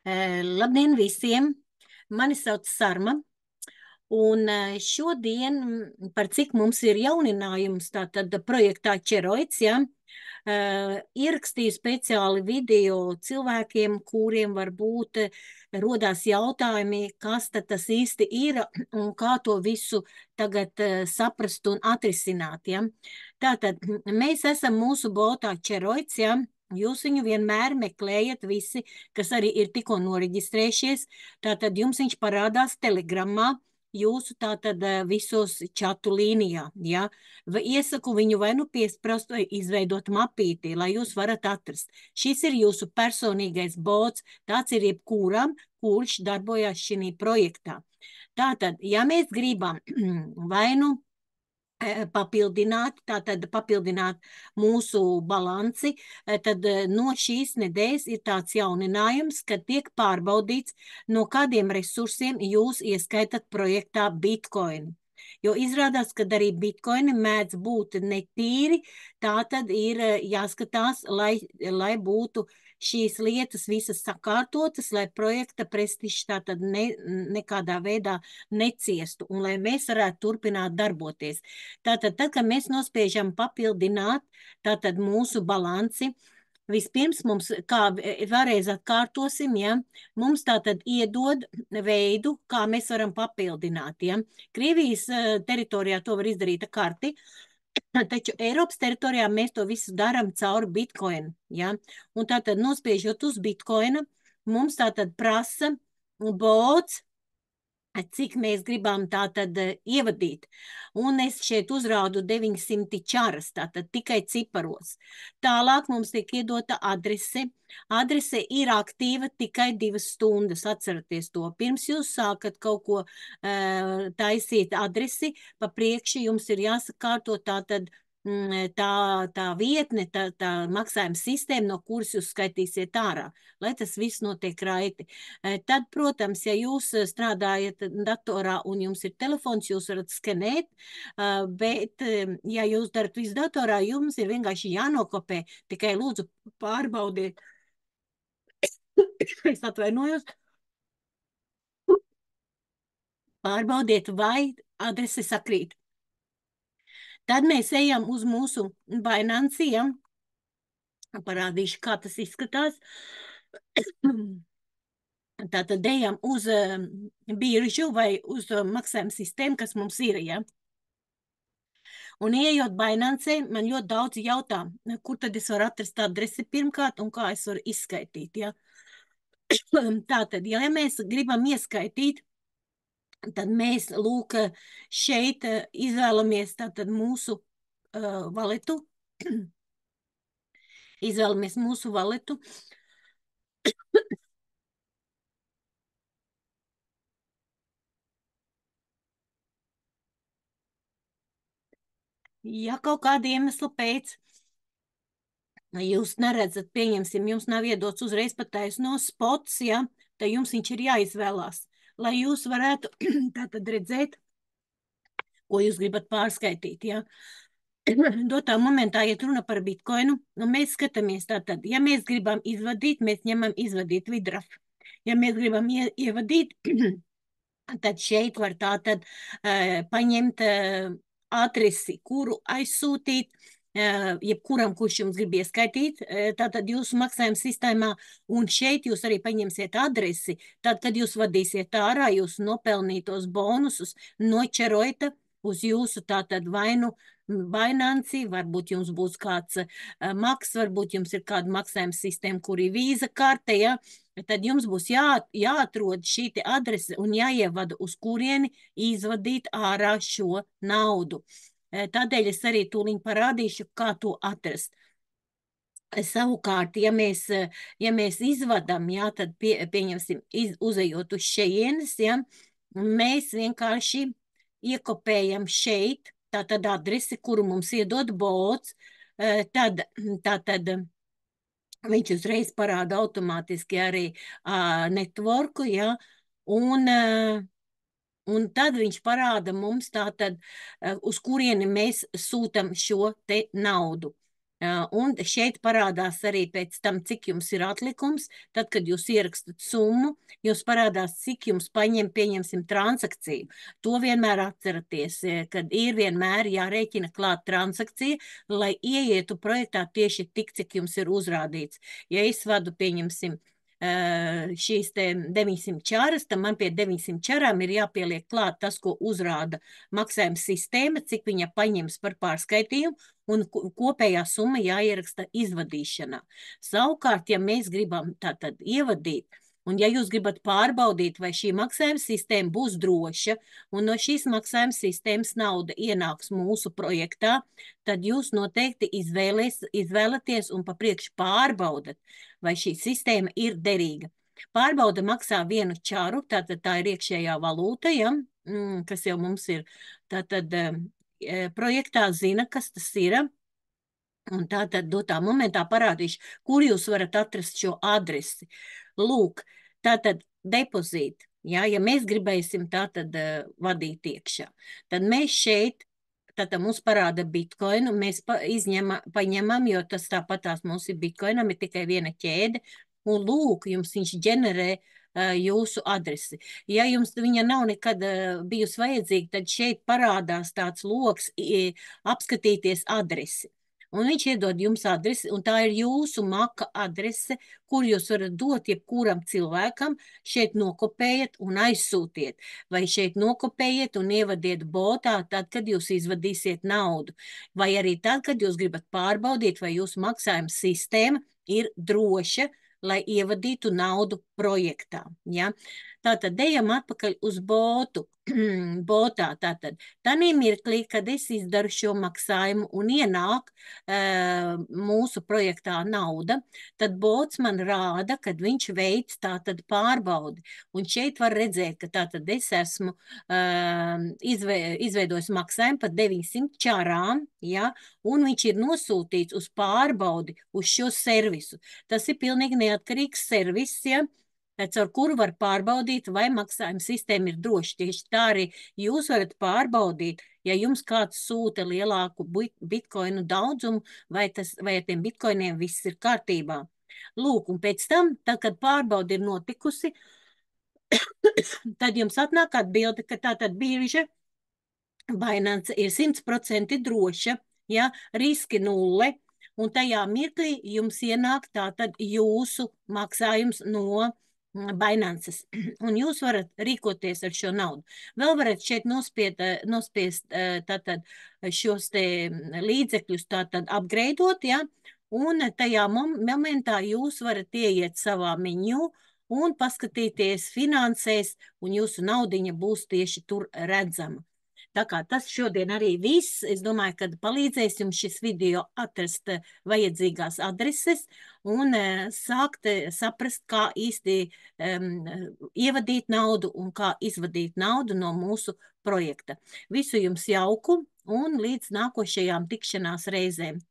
Labdien visiem! Mani sauc Sarma, un šodien par cik mums ir jauninājums tātad projektā Čeroits, ja, ierakstīju speciāli video cilvēkiem, kuriem varbūt rodās jautājumi, kas tad tas īsti ir un kā to visu tagad saprast un atrisināt, ja. Tātad mēs esam mūsu botā Čeroits, ja. Jūs viņu vienmēr meklējat visi, kas arī ir tikko noriģistrējušies. Tātad jums viņš parādās telegramā, jūsu tātad visos čatu līnijā, ja? Vai iesaku viņu vai nu piesprast vai izveidot mapīti, lai jūs varat atrast. Šis ir jūsu personīgais bots, tāds ir jebkuram, kurš darbojās šī projektā. Tātad, ja mēs gribam vai nu papildināt mūsu balanci, tad no šīs nedēļas ir tāds jauninājums, ka tiek pārbaudīts, no kādiem resursiem jūs ieskaitat projektā Bitcoin. Jo izrādās, ka arī bitkoini mēdz būt netīri, tā tad ir jāskatās, lai būtu šīs lietas visas sakārtotas, lai projekta prestižs tā tad nekādā veidā neciestu un lai mēs varētu turpināt darboties. Tātad, tad, kad mēs nospiežam papildināt tātad mūsu balanci, vispirms mums, kā vēlreiz atkārtosim, ja, mums tātad iedod veidu, kā mēs varam papildināt. Ja. Krievijas teritorijā to var izdarīt ar karti, taču Eiropas teritorijā mēs to visu darām caur Bitcoin. Ja. Un tātad nospiežot uz Bitcoina, mums tātad prasa bots, cik mēs gribam tātad ievadīt. Un es šeit uzrādu 900 čaras, tātad tikai ciparos. Tālāk mums tiek iedota adrese. Adrese ir aktīva tikai 2 stundas, atceraties to. Pirms jūs sākat kaut ko taisīt adresi, pa priekšu jums ir jāsakārto tātad tā vietne, tā maksājuma sistēma, no kuras jūs skaitīsiet ārā, lai tas viss notiek raiti. Tad, protams, ja jūs strādājat datorā un jums ir telefons, jūs varat skenēt, bet, ja jūs darat visu datorā, jums ir vienkārši jānokopē, tikai lūdzu pārbaudiet. Es atvainojos. Pārbaudiet, vai adrese sakrīt. Tad mēs ejam uz mūsu Binance, ja? Parādīšu, kā tas izskatās. Tātad ejam uz biržu vai uz maksājumu sistēmu, kas mums ir, ja? Un ieejot Binance, man ļoti daudz jautā, kur tad es varu atrast adresi pirmkārt un kā es varu izskaitīt, ja? Tātad, ja mēs gribam ieskaitīt, tad mēs, lūk, šeit izvēlamies tātad mūsu valetu. Izvēlamies mūsu valetu. Ja kaut kāda iemesla pēc jūs neredzat, pieņemsim, jums nav iedots uzreiz pat taisno spots, ja, tad jums viņš ir jāizvēlās, lai jūs varētu tātad redzēt, ko jūs gribat pārskaitīt, ja. Dotā momentā, ja runa par bitkoinu, nu mēs skatāmies tātad, ja mēs gribam izvadīt, mēs ņemam izvadīt vidraf. Ja mēs gribam ievadīt, tad šeit var tātad paņemt adresi, kuru aizsūtīt, jebkuram, kurš jums grib ieskaitīt, tātad jūsu maksājuma sistēmā, un šeit jūs arī paņemsiet adresi, tad, kad jūs vadīsiet ārā jūsu nopelnītos bonusus no Čeroita uz jūsu tātad vainu Binance, varbūt jums būs kāds maks, varbūt jums ir kāda maksājuma sistēma, kur ir vīza karte, ja, tad jums būs jāatrod šī adrese un jāievada, uz kurieni izvadīt ārā šo naudu. Tādēļ es arī tūliņ parādīšu, kā to atrast. Savukārt, ja mēs izvadam, jā, tad pieņemsim, uzejot uz šejienes, jā, mēs vienkārši iekopējam šeit, tātad adresi, kuru mums iedod bots, tad viņš uzreiz parāda automātiski arī networku, ja, un tad viņš parāda mums tātad, uz kurieni mēs sūtam šo te naudu. Un šeit parādās arī pēc tam, cik jums ir atlikums. Tad, kad jūs ierakstat summu, jums parādās, cik jums paņem, pieņemsim, transakciju. To vienmēr atceraties, kad ir vienmēr jārēķina klāt transakcija, lai ieietu projektā tieši tik, cik jums ir uzrādīts. Ja es vadu, pieņemsim, šīs te 900 čaras, tad man pie 900 čarām ir jāpieliek klāt tas, ko uzrāda maksājuma sistēma, cik viņa paņems par pārskaitījumu, un kopējā summa jāieraksta izvadīšanā. Savukārt, ja mēs gribam tātad ievadīt, un ja jūs gribat pārbaudīt, vai šī maksājuma sistēma būs droša, un no šīs maksājuma sistēmas nauda ienāks mūsu projektā, tad jūs noteikti izvēlaties un pa priekšu pārbaudat, vai šī sistēma ir derīga. Pārbauda maksā 1 čaru, tātad tā ir iekšējā valūta, ja, kas jau mums ir. Tātad projektā zina, kas tas ir. Un tātad dotā momentā parādīšu, kur jūs varat atrast šo adresi. Lūk, tātad depozīti. Ja mēs gribēsim tātad vadīt iekšā, tad mēs šeit, tātad mums parāda bitcoinu, mēs paņemam, jo tas tāpatās mums ir bitcoinam, ir tikai viena ķēde, un lūk, jums viņš ģenerē jūsu adresi. Ja jums viņa nav nekad bijusi vajadzīga, tad šeit parādās tāds loks apskatīties adresi. Un viņš iedod jums adresi, un tā ir jūsu maka adrese, kur jūs varat dot jebkuram cilvēkam, šeit nokopējiet un aizsūtiet, vai šeit nokopējiet un ievadiet botā tad, kad jūs izvadīsiet naudu, vai arī tad, kad jūs gribat pārbaudīt, vai jūsu maksājuma sistēma ir droša, lai ievadītu naudu projektā. Ja? Tātad ejam atpakaļ uz botu. Botā tātad. Tanī mirklī, kad es izdaru šo maksājumu un ienāk mūsu projektā nauda, tad bots man rāda, kad viņš veic tātad pārbaudi. Un šeit var redzēt, ka tātad es esmu izveidojis maksājumu par 900 čārām, ja, un viņš ir nosūtīts uz pārbaudi uz šo servisu. Tas ir pilnīgi neatkarīgs servis, ja, caur kuru var pārbaudīt, vai maksājuma sistēma ir droša. Tieši tā arī jūs varat pārbaudīt, ja jums kāds sūta lielāku bitcoinu daudzumu, vai ar tiem bitcoiniem viss ir kārtībā. Lūk, un pēc tam, tad, kad pārbaudi ir notikusi, tad jums atnāk atbilde, ka tātad birža Binance ir 100% droša, ja, riski 0, un tajā mirklī jums ienāk tātad jūsu maksājums no Binances, un jūs varat rīkoties ar šo naudu. Vēl varat šeit nospiest tātad šos te līdzekļus tātad upgradeot, ja, un tajā momentā jūs varat ieiet savā menu un paskatīties finansēs, un jūsu naudiņa būs tieši tur redzama. Tā kā tas šodien arī viss. Es domāju, ka palīdzēs jums šis video atrast vajadzīgās adreses un sākt saprast, kā īsti ievadīt naudu un kā izvadīt naudu no mūsu projekta. Visu jums jauku un līdz nākošajām tikšanās reizēm.